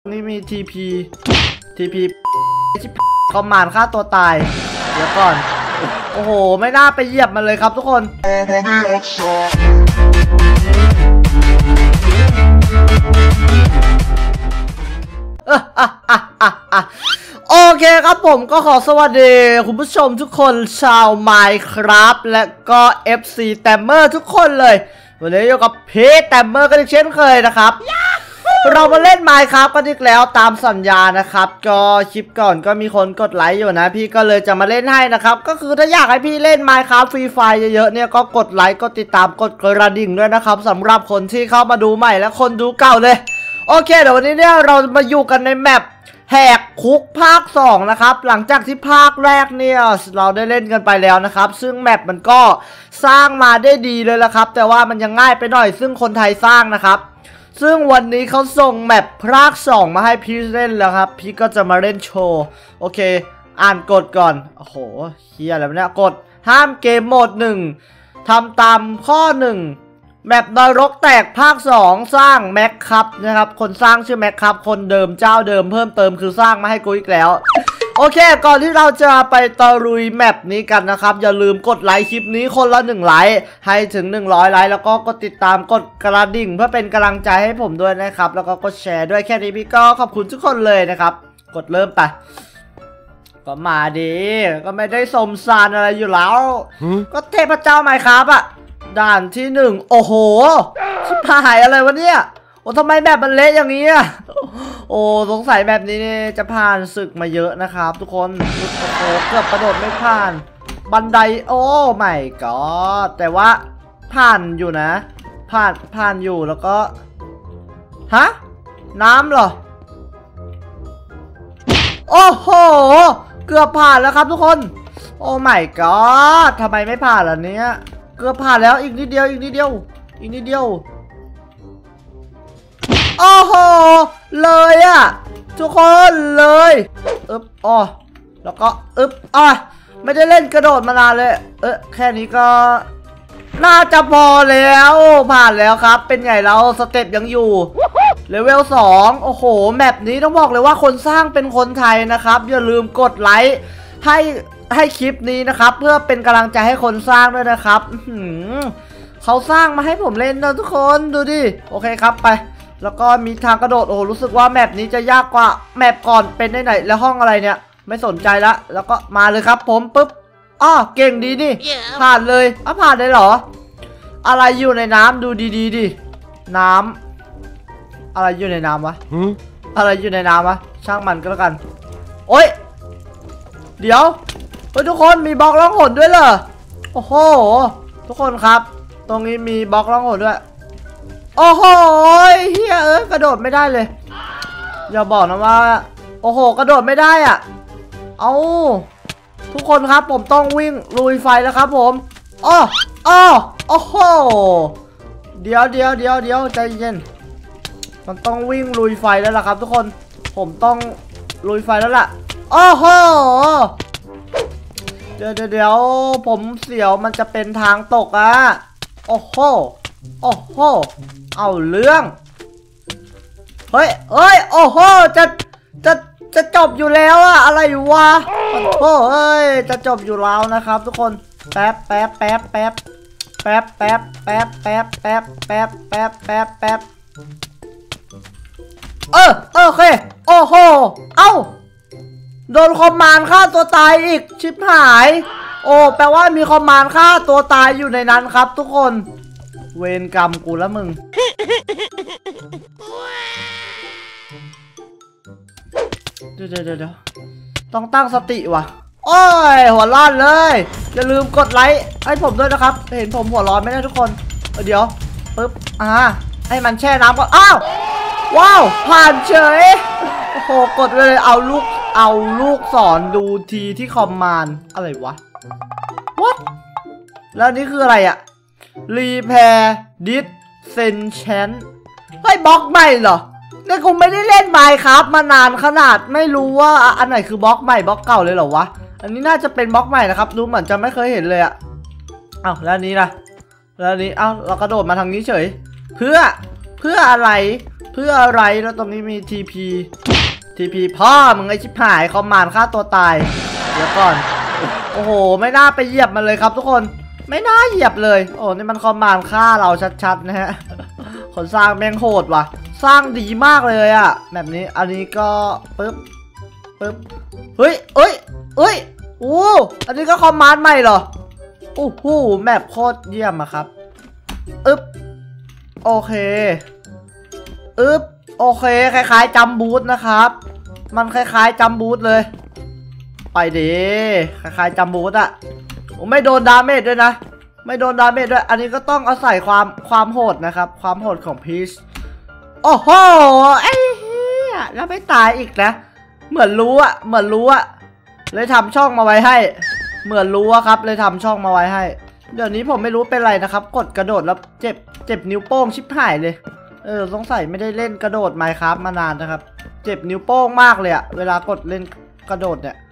นี่มีทีพีคอมมานด์ฆ่าตัวตายเดี๋ยวก่อนโอ้โหไม่น่าไปเหยียบมันเลยครับทุกคนโอเคครับผมก็ขอสวัสดีคุณผู้ชมทุกคนชาว Minecraft และก็ FC แตมเมอร์ทุกคนเลยวันนี้อยู่กับพีทแตมเมอร์กันอีกเช่นเคยนะครับเรามาเล่น Minecraft กันอีกแล้วตามสัญญานะครับก็คลิปก่อนก็มีคนกดไลค์อยู่นะพี่ก็เลยจะมาเล่นให้นะครับก็คือถ้าอยากให้พี่เล่น Minecraft ฟรีไฟล์เยอะๆเนี่ยก็กดไลค์กดติดตามกดกระดิ่งด้วยนะครับสำหรับคนที่เข้ามาดูใหม่และคนดูเก่าเลยโอเคเดี๋ยววันนี้เนี่ยเรามาอยู่กันในแมปแหกคุกภาค2นะครับหลังจากที่ภาคแรกเนี่ยเราได้เล่นกันไปแล้วนะครับซึ่งแมปมันก็สร้างมาได้ดีเลยละครับแต่ว่ามันยังง่ายไปหน่อยซึ่งคนไทยสร้างนะครับซึ่งวันนี้เขาส่งแมปภาค2มาให้พี่เล่นแล้วครับพี่ก็จะมาเล่นโชว์โอเคอ่านกฎก่อนโอ้โหเฮียอะไรเนี่ยกฎห้ามเกมโหมด1ทำตามข้อ1แมปนรกแตกภาค2สร้างแม็กครับนะครับคนสร้างชื่อแม็กครับคนเดิมเจ้าเดิมเพิ่มเติมคือสร้างมาให้กูอีกแล้วโอเคก่อนที่เราจะไปตะลุยแมปนี้กันนะครับอย่าลืมกดไลค์คลิปนี้คนละ1ไลค์ให้ถึง100ไลค์แล้วก็กดติดตามกดกระดิ่งเพื่อเป็นกำลังใจให้ผมด้วยนะครับแล้วก็กดแชร์ด้วยแค่นี้พี่ก็ขอบคุณทุกคนเลยนะครับกดเริ่มไปก็มาดีก็ไม่ได้สมซานอะไรอยู่แล้วก็เทพเจ้าไมค์ครับอะด่านที่1โอ้โหชิบหายอะไรวะเนี่ยโอ้ทำไมแบบมันเละอย่างนี้อะโอ้สงสัยแบบนี้เนี่ยจะผ่านศึกมาเยอะนะครับทุกคนโอ้โหเกือบกระโดดไม่ผ่านบันไดโอ้ไม่ก็แต่ว่าผ่านอยู่นะผ่านอยู่แล้วก็ฮะน้ำเหรอโอ้โหเกือบผ่านแล้วครับทุกคนโอ้ไม่ก็ทำไมไม่ผ่านล่ะเนี้ยเกือบผ่านแล้วอีกนิดเดียวอีกนิดเดียวโอ้โหเลยอะทุกคนเลยอ๋อแล้วก็ไม่ได้เล่นกระโดดมานานเลยแค่นี้ก็น่าจะพอแล้วผ่านแล้วครับเป็นไงเราสเต็ปยังอยู่เลเวล2โอ้โหแมปนี้ต้องบอกเลยว่าคนสร้างเป็นคนไทยนะครับอย่าลืมกดไลค์ให้คลิปนี้นะครับเพื่อเป็นกำลังใจให้คนสร้างด้วยนะครับเขาสร้างมาให้ผมเล่นนะทุกคนดูดิโอเคครับไปแล้วก็มีทางกระโดดโอ้รู้สึกว่าแมปนี้จะยากกว่าแมปก่อนเป็นได้ไหนแล้วห้องอะไรเนี่ยไม่สนใจละแล้วก็มาเลยครับผมปุ๊บเก่งดีนี่ผ่านเลยผ่านได้เหรออะไรอยู่ในน้ำดูดีดิน้ำอะไรอยู่ในน้ำวะอะไรอยู่ในน้ำวะช่างมันก็แล้วกันโอ๊ยเดี๋ยวทุกคนมีบล็อกล่องหนด้วยเหรอโอ้โหทุกคนครับตรงนี้มีบล็อกล่องหนด้วยโอ้โหเฮียกระโดดไม่ได้เลยอย่าบอกนะว่าโอ้โหกระโดดไม่ได้อ่ะเอาทุกคนครับผมต้องวิ่งลุยไฟแล้วครับผมโอ้โหเดี๋ยวใจเย็นมันต้องวิ่งลุยไฟแล้วล่ะครับทุกคนผมต้องลุยไฟแล้วล่ะโอ้โหเดี๋ยวผมเสียวมันจะเป็นทางตกอ่ะโอ้โหเอาเรื่องเฮ้ยโอ้โหจะจบอยู่แล้วอะอะไรวะโอ้เฮ้ยจะจบอยู่แล้วนะครับทุกคนแป๊บโอเคโอ้โหเอ้าโดนคอมมานด์ฆ่าตัวตายอีกชิบหายโอ้แปลว่ามีคอมมานด์ฆ่าตัวตายอยู่ในนั้นครับทุกคนเวรกรรมกูแล้วมึงเดี๋ยวต้องตั้งสติว่ะโอ้ยหัวร้อนเลยอย่าลืมกดไลค์ให้ผมด้วยนะครับเห็นผมหัวร้อนไหมนะทุกคนเดี๋ยวปึ๊บให้มันแช่น้ำก่อนอ้าวว้าวผ่านเฉยโอ้โหกดเลยเอาลูกศรดูทีที่คอมมานด์อะไรวะ what แล้วนี่คืออะไรอะrepair disenchant เฮ้ยบล็อกใหม่เหรอเนี่ยกูไม่ได้เล่น Minecraft มานานขนาดไม่รู้ว่าอันไหนคือบล็อกใหม่บล็อกเก่าเลยเหรอวะอันนี้น่าจะเป็นบล็อกใหม่นะครับดูเหมือนจะไม่เคยเห็นเลยอะแล้วนี้นะแล้วนี้เรากระโดดมาทางนี้เฉยเพื่ออะไรเพื่ออะไรแล้วตรงนี้มีทีพีพ่อมึงไอชิบหายคอมมานด์ฆ่าตัวตายเดี๋ยวก่อนโอ้โหไม่น่าไปเหยียบมันเลยครับทุกคนไม่น่าเหยียบเลยโอ้นี่มันคอมมานด์ฆ่าเราชัดๆนะฮะคนสร้างแม่งโหดว่ะสร้างดีมากเลยอะแบบนี้อันนี้ก็ปึ๊บเฮ้ยโอ้อันนี้ก็คอมมานด์ใหม่เหรอโอ้โหแมปโคตรเยี่ยมอะครับโอเคโอเคคล้ายๆจัมบูทนะครับมันคล้ายๆจัมบูทเลยไปดิคล้ายๆจัมบูทอะไม่โดนดาเมจด้วยนะไม่โดนดาเมจด้วยอันนี้ก็ต้องอาศัยความโหดนะครับความโหดของพีชโอ้โหไอ้เหี้ยแล้วไม่ตายอีกนะเหมือนรู้อะเลยทำช่องมาไว้ให้เหมือนรู้อะครับเลยทำช่องมาไว้ให้เดี๋ยวนี้ผมไม่รู้เป็นไรนะครับกดกระโดดแล้วเจ็บนิ้วโป้งชิบหายเลยสงสัยไม่ได้เล่นกระโดด Minecraft มานานนะครับเจ็บนิ้วโป้งมากเลยอะเวลากดเล่นกระโดดเนี่ย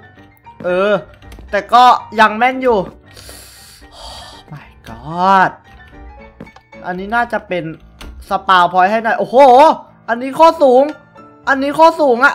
แต่ก็ยังแม่นอยู่ my god อันนี้น่าจะเป็นสปาวพอยต์ให้หน่อยโอ้โหอันนี้ข้อสูงอะอันนี้ข้อสูงอะ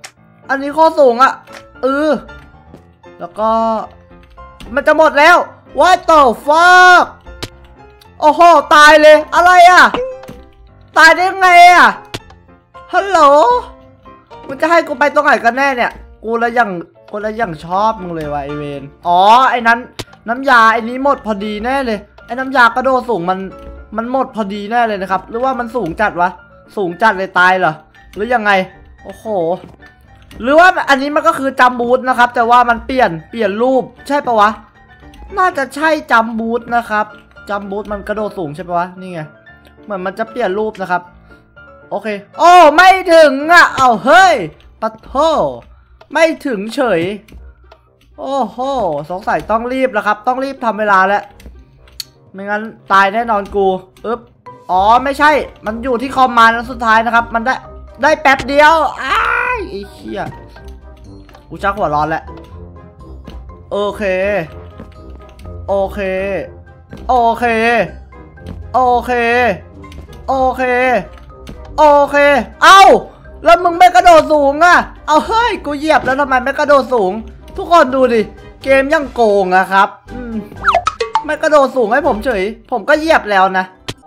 แล้วก็มันจะหมดแล้ว what the fuck โอ้โหตายเลยอะไรอะตายได้ไงอะฮัลโหลมันจะให้กูไปตรงไหนกันแน่เนี่ยกูละยังชอบมึงเลยวะไอเวนอ๋อไอ้นั้นน้ำยาไอ้นี้หมดพอดีแน่เลยไอ้น้ำยากระโดดสูงมันหมดพอดีแน่เลยนะครับหรือว่ามันสูงจัดวะสูงจัดเลยตายเหรอหรือยังไงโอ้โหหรือว่าอันนี้มันก็คือจัมบูทนะครับแต่ว่ามันเปลี่ยนรูปใช่ปะวะน่าจะใช่จัมบูทนะครับจัมบูทมันกระโดดสูงใช่ปะวะนี่ไงเหมือนมันจะเปลี่ยนรูปนะครับโอเคโอ้ไม่ถึงอ่ะเอาเฮ้ยปะโถไม่ถึงเฉยโอ้โหสงสัยต้องรีบแล้วครับต้องรีบทำเวลาแล้วไม่งั้นตายแน่นอนกูอ๋อไม่ใช่มันอยู่ที่คอมมานด์สุดท้ายนะครับมันได้แป๊บเดียวอ้ายไอ้เหี้ยกูชักหัวร้อนแล้วโอเคเอ้าแล้วมึงไม่กระโดดสูงอ่ะเอาเฮ้ยกูเหยียบแล้วทำไมไม่กระโดดสูงทุกคนดูดิเกมยังโกงอะครับไม่กระโดดสูงให้ผมเฉยผมก็เหยียบแล้วนะ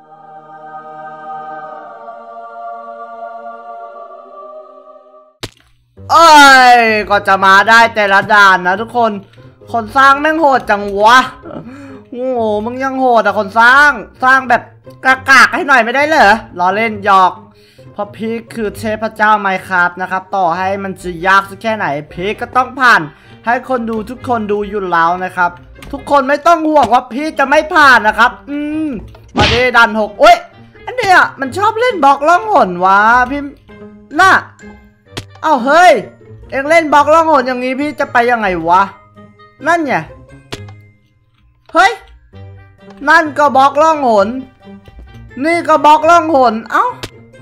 เอ้ยก็จะมาได้แต่ละด่านนะทุกคนสร้างแม่งโหดจังวะโอ้โหมึงยังโหดอะคนสร้างแบบกากให้หน่อยไม่ได้เหรอล้อเล่นหยอกเพราะพีคคือเทพเจ้าไมน์คราฟต์นะครับต่อให้มันจะยากสักแค่ไหนพีคก็ต้องผ่านให้คนดูทุกคนดูอยู่แล้วนะครับทุกคนไม่ต้องห่วงว่าพีคจะไม่ผ่านนะครับมาเดดัน6โอ้ยอันเนี้ยมันชอบเล่นบล็อกล่องหนวะพี่น่ะเอ้าเฮ้ยเอ็งเล่นบล็อกล่องหนอย่างนี้พี่จะไปยังไงวะนั่นไงเฮ้ยนั่นก็บล็อกล่องหนนี่ก็บล็อกล่องหนเอ้า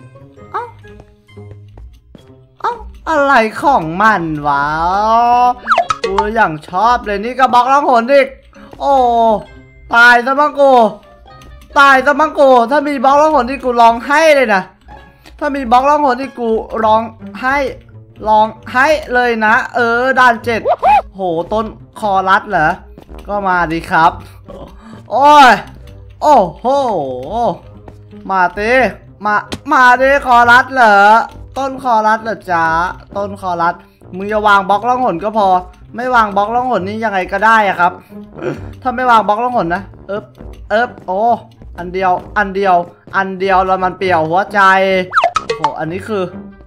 อะไรของมันวะกูอย่างชอบเลยนี่ก็บล็อกล่องหนอีกโอ้ตายซะมังกูถ้ามีบล็อกล่องหนที่กูร้องไห้เลยนะถ้ามีบล็อกล่องหนที่กูร้องไห้เลยนะด่าน7โหต้นคอรัดเหรอก็มาดิครับโอ้ยโอ้โหมาเต้มาเต้คอรัดเหรอต้นคอรัดเหรอจ๊ะต้นคอรัดมึงจะวางบล็อกล่องหนก็พอไม่วางบล็อกล่องหนนี่ยังไงก็ได้อะครับถ้าไม่วางบล็อกล่องหนนะโอ้อันเดียวแล้วมันเปี่ยวหัวใจโอ้อันนี้คื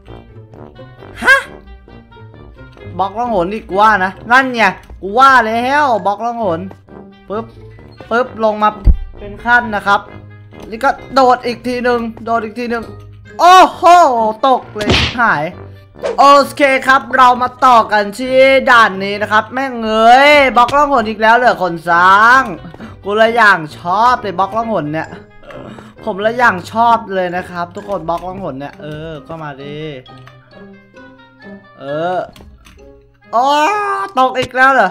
อบล็อกล่องหนนี่กูว่านะนั่นไงกูว่าแล้วบล็อกล่องหนปึ๊บลงมาเป็นขั้นนะครับนี่ก็โดดอีกทีหนึ่งโอ้โหตกเลยหายโอเคครับเรามาต่อกันที่ด่านนี้นะครับแม่งบล็อกล่องหนอีกแล้วเหรอคนสร้างกูละอย่างชอบเลยบล็อกล่องหนเนี่ยผมละอย่างชอบเลยนะครับทุกคนบล็อกล่องหนเนี่ยก็มาดิอ๋อตกอีกแล้วเหรอ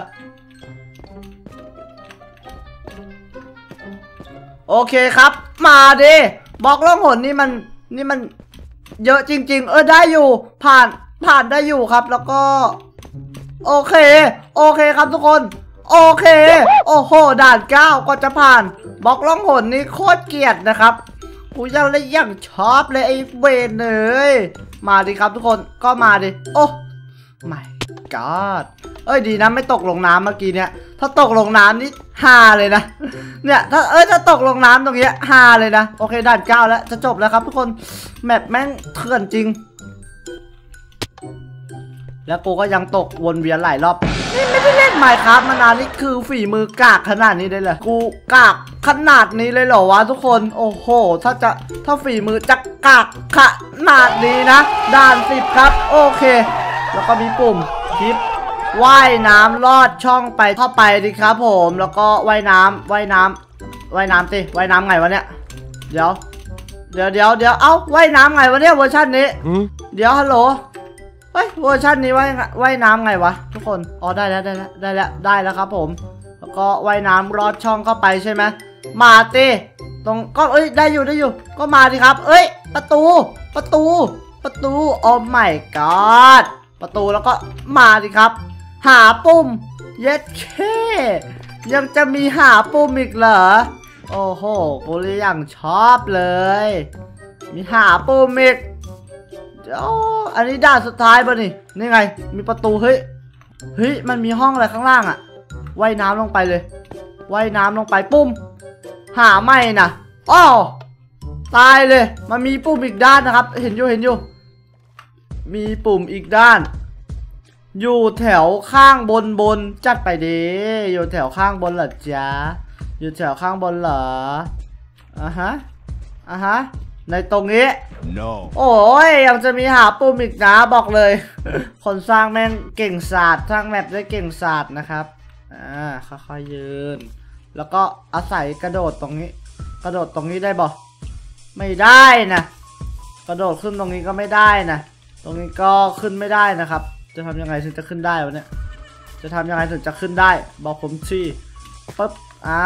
โอเคครับมาดิบล็อกล่องหนนี่มันเยอะจริงๆได้อยู่ผ่านได้อยู่ครับแล้วก็โอเคครับทุกคนโอเคโอ้โหด่าน9ก็จะผ่านบล็อกล่องหนนี่โคตรเกลียดนะครับกูยังชอบเลยไอ้เวนเลยมาดิครับทุกคนก็มาดิโอ้my god ดีนะไม่ตกลงน้ำเมื่อกี้เนี่ยถ้าตกลงน้ำนี่ฮาเลยนะเนี่ยถ้าตกลงน้ำตรงเนี้ยฮาเลยนะโอเคด่าน9แล้วจะจบแล้วครับทุกคนแมปแม่งเถื่อนจริงแล้วกูก็ยังตกวนเวียนหลายรอบนี่ไม่ได้เล่น Minecraft มานานนี่คือฝีมือกากขนาดนี้ได้เลยกูกากขนาดนี้เลยเหรอวะทุกคนโอ้โหถ้าฝีมือจะกากขนาดนี้นะด่าน10ครับโอเคแล้วก็มีปุ่มคลิปว่ายน้ำลอดช่องไปเข้าไปดิครับผมแล้วก็ว่ายน้ำสิว่ายน้ำไงวะเนี่ยเดี๋ยวเอ้าว่ายน้ำไงวะเนี่ยเวอร์ชันนี้เดี๋ยวฮัลโหลเฮ้ยเวอร์ชันนี้ว่ายน้ำไงวะทุกคนได้แล้วครับผมแล้วก็ว่ายน้ำลอดช่องเข้าไปใช่ไหมมาตีตรงก็ได้อยู่ก็มาดิครับประตูโอ้ my god ประตูแล้วก็มาดิครับหาปุ่มเย็ดเคยังจะมีหาปุ่มอีกเหรอโอ้โหกูเลยอย่างชอบเลยมีหาปุ่มอีกอันนี้ด่านสุดท้ายป่ะนี่ไงมีประตูเฮ้ยมันมีห้องอะไรข้างล่างอะว่ายน้ำลงไปเลยว่ายน้ำลงไปปุ่มหาไม่นะตายเลยมันมีปุ่มอีกด้านนะครับเห็นอยู่มีปุ่มอีกด้านอยู่แถวข้างบนจัดไปดิอยู่แถวข้างบนเหรอจ๊ะอยู่แถวข้างบนเหรอฮะในตรงนี้ no. โอ้ยยังจะมีหาปุ่มอีกนะบอกเลยคนสร้างแม่งเก่งศาสตร์สร้างแมปได้เก่งศาสตร์นะครับค่อยๆยืนแล้วก็อาศัยกระโดดตรงนี้ได้บ่ไม่ได้นะกระโดดขึ้นตรงนี้ก็ไม่ได้นะตรงนี้ก็ขึ้นไม่ได้นะครับจะทำยังไงถึงจะขึ้นได้วะเนี่ยจะทำยังไงถึงจะขึ้นได้บอกผมชี้ปึ๊บ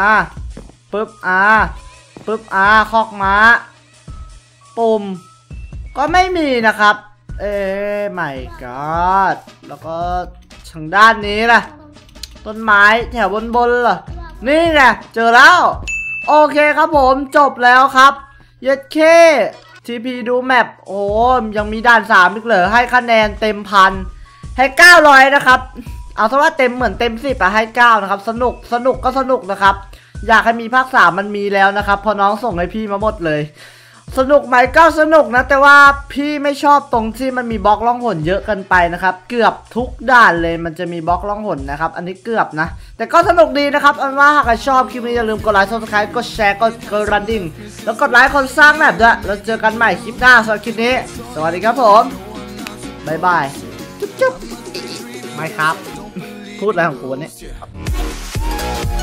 คอกม้าปุ่มก็ไม่มีนะครับmy god แล้วก็ทางด้านนี้ล่ะต้นไม้แถวบนเหรอนี่ไงเจอแล้วโอเคครับผมจบแล้วครับเย็ดเคTP ดูแมปโอ้ยังมีด่าน3อีกเหรอให้คะแนนเต็มพันให้900นะครับเอาซะว่าเต็มเหมือนเต็ม10ให้9นะครับสนุกก็สนุกนะครับอยากให้มีภาค3มันมีแล้วนะครับพอน้องส่งให้พี่มาหมดเลยสนุกไหมก็สนุกนะแต่ว่าพี่ไม่ชอบตรงที่มันมีบล็อกล่องหนเยอะเกินไปนะครับเกือบทุกด่านเลยมันจะมีบล็อกล่องหนนะครับอันนี้เกือบนะแต่ก็สนุกดีนะครับอันว่าหากใครชอบคลิปนี้อย่าลืมกดไลค์ Subscribe กดแชร์กดกระดิ่งแล้วกดไลค์คนสร้างแบบด้วยแล้วเจอกันใหม่คลิปหน้าสำหรับคลิปนี้สวัสดีครับผมบ๊ายบายจุ๊บไม่ครับพูดอะไรของกูเนี่ย